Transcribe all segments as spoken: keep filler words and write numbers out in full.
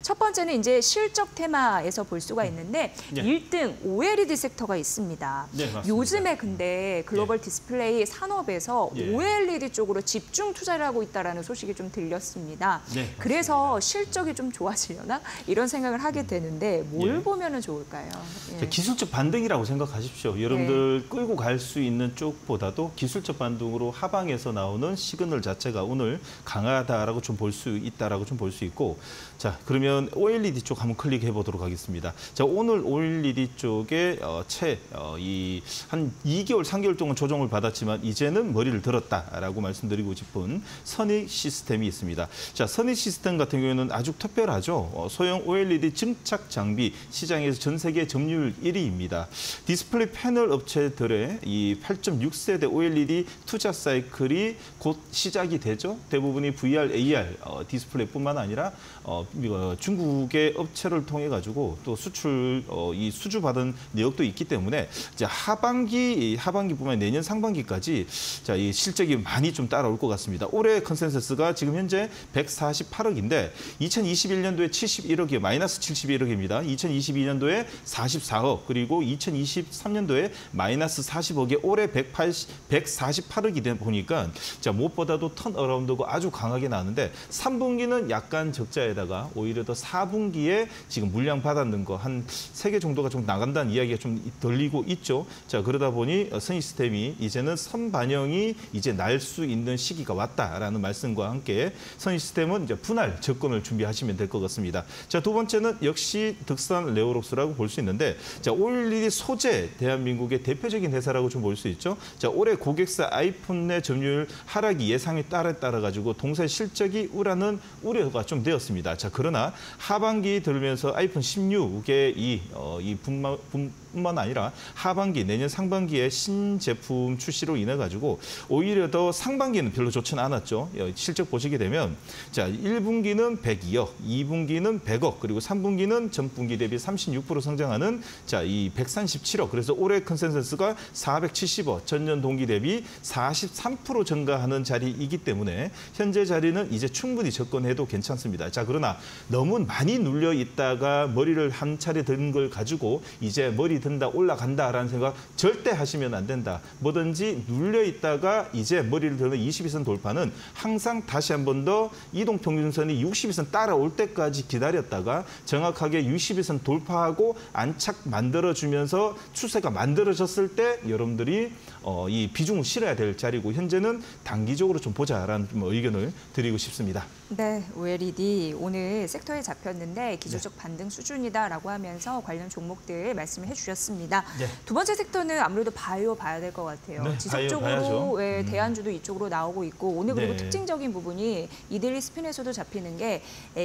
첫 번째는 이제 실적 테마에서 볼 수가 있는데 네. 일 등 오엘이디 섹터가 있습니다. 네, 맞습니다. 요즘에 근데 글로벌 예. 디스플레이 산업에서 예. 오엘이디 쪽으로 집중 투자를 하고 있다는 소식이 좀 들렸습니다. 네, 그래서 실적이 좀 좋아지려나? 이런 생각을 하게 되는데 뭘 예. 보면 좋을까요? 예. 기술적 반등이라고 생각하십시오. 여러분들 끌고 갈 수 있는 쪽보다도 기술적 반등으로 하방에서 나오는 시그널 자체가 오늘 강하다라고 좀 볼 수 있다라고 좀 볼 수 있고, 자 그러면 오엘이디 쪽 한번 클릭해 보도록 하겠습니다. 자 오늘 오엘이디 쪽에 어, 채 어, 이 한 이 개월, 삼 개월 동안 조정을 받았지만 이제는 머리를 들었다라고 말씀드리고 싶은 선익 시스템이 있습니다. 자 선익 시스템 같은 경우에는 아주 특별하죠. 어, 소형 오엘이디 증착 장비 시장에서 전 세계 점유율 일 위입니다. 디스플레이 패널 업체들의 이 팔 점 육 세대 오엘이디 투자 사이클이 곧 시작이 되죠. 대부분이 브이알, 에이알 어, 디스플레이뿐만 아니라 어, 중국의 업체를 통해 가지고 또 수출 어, 이 수주 받은 내역도 있기 때문에 이제 하반기 하반기뿐만 아니라 내년 상반기까지 자, 이 실적이 많이 좀 따라올 것 같습니다. 올해 컨센서스가 지금 현재 백사십팔억인데 이천이십일 년도에 칠십일억이 마이너스 칠십일억입니다. 이천이십이 년도에 사십사억 그리고 이천이십삼 년도에 마이너스 사십억에 올해 백사십팔억이 되 보니까 자 무엇보다도 턴어라운드가 아주 강하게 나왔는데 삼 분기는 약간 적자에다가 오히려 더 사 분기에 지금 물량 받았는 거 한 세 개 정도가 좀 나간다는 이야기가 좀 들리고 있죠. 자 그러다 보니 선시스템이 이제는 선반영이 이제 날 수 있는 시기가 왔다라는 말씀과 함께 선시스템은 이제 분할 접근을 준비하시면 될 것 같습니다. 자 두 번째는 역시 득산 레오록스라고 볼 수 있는데 자 오엘이디 소재 대한민국의 대표적인 회사라고 좀 볼 수 있죠. 자 올해 고객사 아이폰 내 점유율 하락이 예상에 따라 따라 가지고 동사 실적이 우라는 우려가 좀 되었습니다. 자 그러나 하반기 들면서 아이폰 십육의 이, 어, 이 분만, 분뿐만 아니라 하반기 내년 상반기에 신제품 출시로 인해 가지고 오히려 더 상반기는 별로 좋지는 않았죠. 실적 보시게 되면 자 일 분기는 백이억, 이 분기는 백억, 그리고 삼 분기는 전분기 대비 삼십육 퍼센트 성장하는 자 이 백삼십칠억. 그래서 올해 컨센서스가 사백칠십억, 전년 동기 대비 사십삼 퍼센트 증가하는 자리이기 때문에 현재 자리는 이제 충분히 접근해도 괜찮습니다. 자 그러나 너무 많이 눌려 있다가 머리를 한 차례 든 걸 가지고 이제 머리 든다 올라간다라는 생각 절대 하시면 안 된다. 뭐든지 눌려 있다가 이제 머리를 드는 이십 일선 돌파는 항상 다시 한 번 더 이동평균선이 육십 일선 따라올 때까지 기다렸다가 정확하게 육십 일선 돌파하고 안착 만들어주면서 추세가 만들어졌을 때 여러분들이 어, 이 비중을 실어야 될 자리고 현재는 단기적으로 좀 보자라는 좀 의견을 드리고 싶습니다. 네, 오엘이디 오늘 섹터에 잡혔는데 기술적 네. 반등 수준이다라고 하면서 관련 종목들 말씀을 해주셨습니다. 네. 두 번째 섹터는 아무래도 바이오 봐야 될 것 같아요. 네, 지속적으로 왜 음. 대안주도 이쪽으로 나오고 있고 오늘 그리고 네. 특징적인 부분이 이데일리 스핀에서도 잡히는 게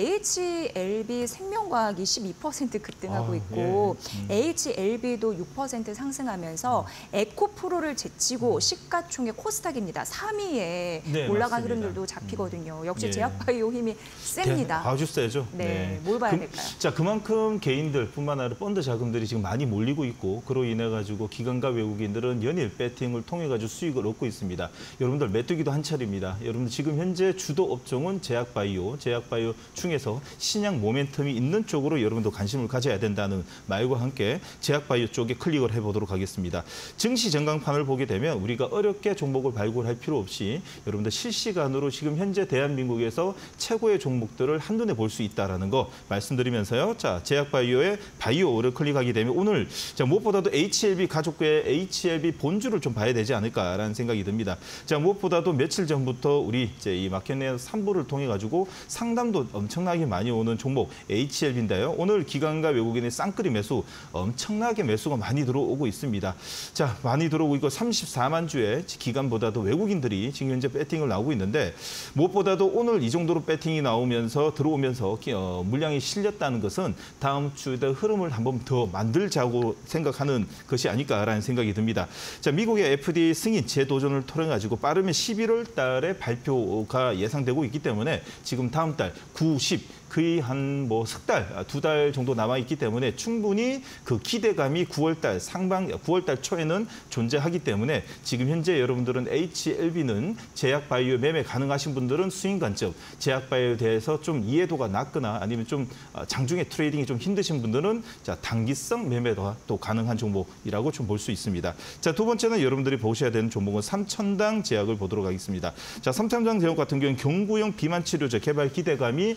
에이치엘비 생명과학이 십이 퍼센트 급등하고 아, 있고 예. 음. 에이치엘비도 육 퍼센트 상승하면서 에코프로를 제치고 음. 시가총액 코스닥입니다. 삼 위에 네, 올라간 맞습니다. 흐름들도 잡히거든요. 역시 예. 제약바이오 힘이 셉니다. 아주 세죠. 네, 네. 뭘 봐야 그, 될까요? 자 그만큼 개인들뿐만 아니라 펀드 자금들이 지금 많이 몰리고 있고 그로 인해 가지고 기관과 외국인들은 연일 배팅을 통해 가지고 수익을 얻고 있습니다. 여러분들 메뚜기도 한 차례입니다. 여러분들 지금 현재 주도 업종은 제약바이오, 제약바이오 중에서 신약 모멘텀이 있는 쪽으로 여러분도 관심을 가져야 된다는 말과 함께 제약바이오 쪽에 클릭을 해보도록 하겠습니다. 증시 전광판을 보게 되면 우리가 어렵게 종목을 발굴할 필요 없이 여러분들 실시간으로 지금 현재 대한민국에서 최고의 종목들을 한눈에 볼 수 있다는 거 말씀드리면서요. 자, 제약바이오의 바이오를 클릭하게 되면 오늘 자, 무엇보다도 에이치엘비 가족과의 에이치엘비 본주를 좀 봐야 되지 않을까라는 생각이 듭니다. 자, 무엇보다도 며칠 전부터 우리 이제 이 마켓넷 삼 부를 통해 가지고 상담도 엄청나게 많이 오는 종목 에이치엘비인데요. 오늘 기관과 외국인의 쌍끌이 매수 엄청나게 매수가 많이 들어오고 있습니다. 자, 많이 들어오고 있고 삼십사만 주의 기관보다도 외국인들이 지금 현재 배팅을 나오고 있는데 무엇보다도 오늘 이 정도로 배팅이 나오면서 들어오면서 어, 물량이 실렸다는 것은 다음 주에 흐름을 한번 더 만들자고 생각하는 것이 아닐까라는 생각이 듭니다. 자, 미국의 에프디에이 승인 재도전을 통해 가지고 빠르면 십일월 달에 발표가 예상되고 있기 때문에 지금 다음 달 구, 십 거의 한 뭐 석 달, 두 달 정도 남아 있기 때문에 충분히 그 기대감이 구월 달 상반 구월 달 초에는 존재하기 때문에 지금 현재 여러분들은 에이치엘비는 제약바이오 매매 가능하신 분들은 수익 관점, 제약바이오에 대해서 좀 이해도가 낮거나 아니면 좀 장중에 트레이딩이 좀 힘드신 분들은 자 단기성 매매가 또 가능한 종목이라고 좀 볼 수 있습니다. 자, 두 번째는 여러분들이 보셔야 되는 종목은 삼천당 제약을 보도록 하겠습니다. 자, 삼천당 제약 같은 경우는 경구용 비만 치료제 개발 기대감이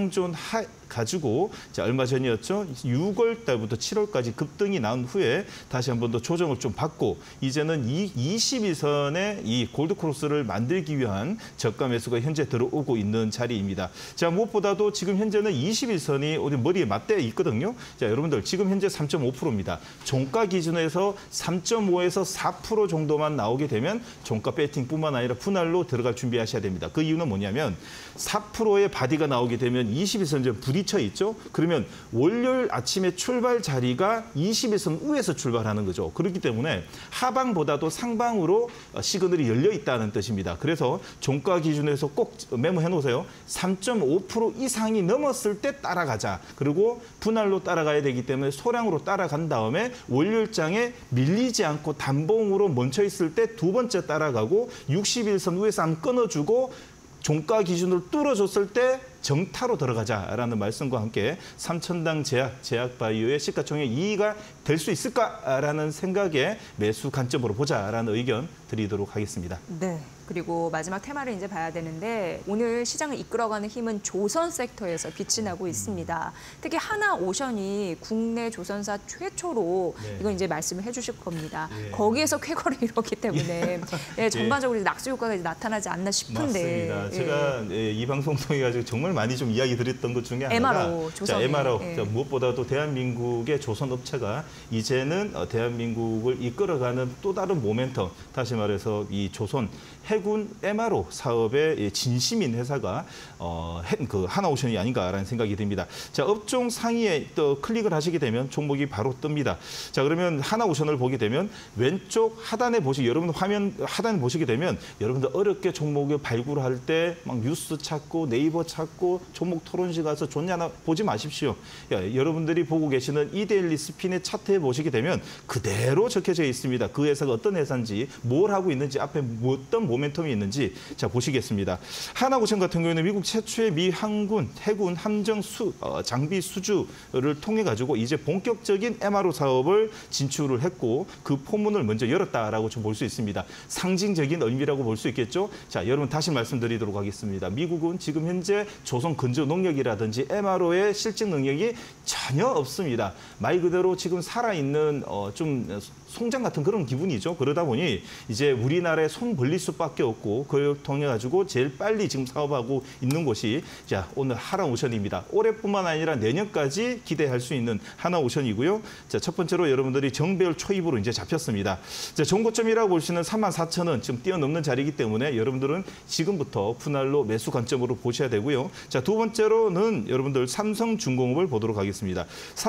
상존하 가지고 자, 얼마 전이었죠. 유월 달부터 칠월까지 급등이 나온 후에 다시 한 번 더 조정을 좀 받고 이제는 이 이십일 선의 이 골드크로스를 만들기 위한 저가 매수가 현재 들어오고 있는 자리입니다. 자, 무엇보다도 지금 현재는 이십일 선이 어디 머리에 맞대어 있거든요. 자, 여러분들 지금 현재 삼 점 오 퍼센트입니다. 종가 기준에서 삼 점 오에서 사 퍼센트 정도만 나오게 되면 종가 배팅뿐만 아니라 분할로 들어갈 준비하셔야 됩니다. 그 이유는 뭐냐면 사 퍼센트의 바디가 나오게 되면 이십일 선 좀 부딪혀 있죠. 그러면 월요일 아침에 출발 자리가 이십일 선 위에서 출발하는 거죠. 그렇기 때문에 하방보다도 상방으로 시그널이 열려 있다는 뜻입니다. 그래서 종가 기준에서 꼭 메모해 놓으세요. 삼 점 오 퍼센트 이상이 넘었을 때 따라가자. 그리고 분할로 따라가야 되기 때문에 소량으로 따라간 다음에 월요일장에 밀리지 않고 단봉으로 멈춰 있을 때 두 번째 따라가고 육십일 선 위에서 한번 끊어주고 종가 기준으로 뚫어줬을 때 정타로 들어가자라는 말씀과 함께 삼천당 제약, 제약바이오의 시가총액 이 위가 될 수 있을까라는 생각에 매수 관점으로 보자라는 의견 드리도록 하겠습니다. 네. 그리고 마지막 테마를 이제 봐야 되는데 오늘 시장을 이끌어가는 힘은 조선 섹터에서 빛이 나고 있습니다. 특히 하나오션이 국내 조선사 최초로 네. 이건 이제 말씀을 해주실 겁니다. 예. 거기에서 쾌거를 이뤘기 때문에 네, 전반적으로 예. 낙수 효과가 이제 나타나지 않나 싶은데. 맞습니다. 제가 예. 이 방송 통해 가지고 정말 많이 좀 이야기 드렸던 것 중에 하나가 엠알오, 조선. 자, 엠알오. 예. 자, 무엇보다도 대한민국의 조선업체가 이제는 대한민국을 이끌어가는 또 다른 모멘텀, 다시 말해서 이 조선 해군 엠알오 사업의 진심인 회사가 어, 그 하나오션이 아닌가라는 생각이 듭니다. 자, 업종 상위에 또 클릭을 하시게 되면 종목이 바로 뜹니다. 자, 그러면 하나오션을 보게 되면 왼쪽 하단에 보시, 여러분 화면 하단에 보시게 되면 여러분들 어렵게 종목을 발굴할 때 막 뉴스 찾고 네이버 찾고 종목 토론실 가서 좋냐나 보지 마십시오. 야, 여러분들이 보고 계시는 이데일리 스핀의 차트에 보시게 되면 그대로 적혀져 있습니다. 그 회사가 어떤 회사인지, 뭘 하고 있는지, 앞에 어떤 모멘텀이 있는지 자 보시겠습니다. 하나오션 같은 경우에는 미국 최초의 미 항군 해군 함정 수, 어, 장비 수주를 통해 가지고 이제 본격적인 엠알오 사업을 진출을 했고 그 포문을 먼저 열었다라고 좀 볼 수 있습니다. 상징적인 의미라고 볼 수 있겠죠. 자, 여러분 다시 말씀드리도록 하겠습니다. 미국은 지금 현재 조선 건조 능력이라든지 엠알오의 실증 능력이 전혀 없습니다. 말 그대로 지금 살아있는 어, 좀 송장 같은 그런 기분이죠. 그러다 보니 이제 우리나라에 손 벌릴 수밖에 없고 그걸 통해 가지고 제일 빨리 지금 사업하고 있는 곳이 자 오늘 하나오션입니다. 올해뿐만 아니라 내년까지 기대할 수 있는 하나오션이고요. 자, 첫 번째로 여러분들이 정배열 초입으로 이제 잡혔습니다. 자, 정고점이라고 볼 수 있는 삼만 사천 원 지금 뛰어넘는 자리이기 때문에 여러분들은 지금부터 분할로 매수 관점으로 보셔야 되고요. 자, 두 번째로는 여러분들 삼성중공업을 보도록 하겠습니다.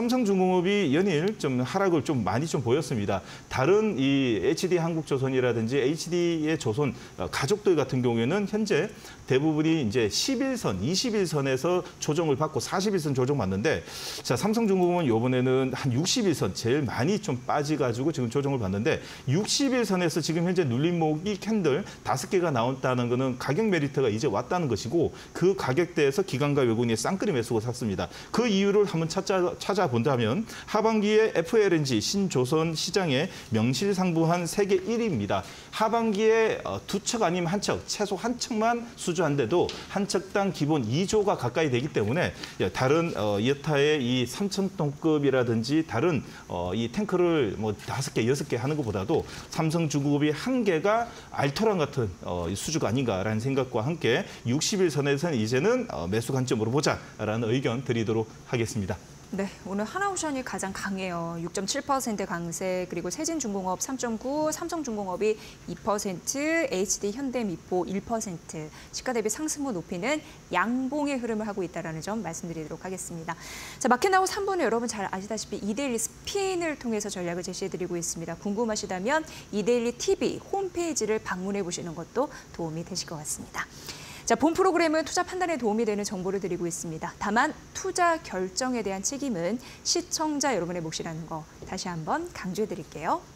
삼성중공업이 연일 좀 하락을 좀 많이 좀 보였습니다. 다른 이 에이치디한국조선이라든지 에이치디의 조선 가족들 같은 경우에는 현재 대부분이 이제 십일 선, 이십일 선에서 조정을 받고 사십일 선 조정 받는데 자, 삼성중공업은 이번에는 한 육십일 선 제일 많이 좀 빠지가지고 지금 조정을 받는데 육십일 선에서 지금 현재 눌림목이 캔들 다섯 개가 나온다는 거는 가격 메리트가 이제 왔다는 것이고 그 가격대에서 기관과 외국인이 쌍끌이 매수고 샀습니다. 그 이유를 한번 찾아, 찾아본다면 하반기에 에프엘엔지 신조선 시장에 명실상부한 세계 일 위입니다. 하반기에 두 척 아니면 한 척, 최소 한 척만 수주한데도 한 척당 기본 이 조가 가까이 되기 때문에 다른 여타의 이 삼천 톤급이라든지 다른 이 탱크를 뭐 다섯 개, 여섯 개 하는 것보다도 삼성중공업이 한 개가 알토란 같은 수주가 아닌가라는 생각과 함께 육십일 선에서는 이제는 매수 관점으로 보자라는 의견 드리도록 하겠습니다. 네, 오늘 하나오션이 가장 강해요. 육 점 칠 퍼센트 강세, 그리고 세진중공업 삼 점 구, 삼성중공업이 이 퍼센트, 에이치디현대미포 일 퍼센트, 시가 대비 상승부 높이는 양봉의 흐름을 하고 있다는 점 말씀드리도록 하겠습니다. 자, 마켓 나우 삼 부는 여러분 잘 아시다시피 이데일리 스핀을 통해서 전략을 제시해드리고 있습니다. 궁금하시다면 이데일리 티비 홈페이지를 방문해 보시는 것도 도움이 되실 것 같습니다. 자, 자, 본 프로그램은 투자 판단에 도움이 되는 정보를 드리고 있습니다. 다만 투자 결정에 대한 책임은 시청자 여러분의 몫이라는 거 다시 한번 강조해 드릴게요.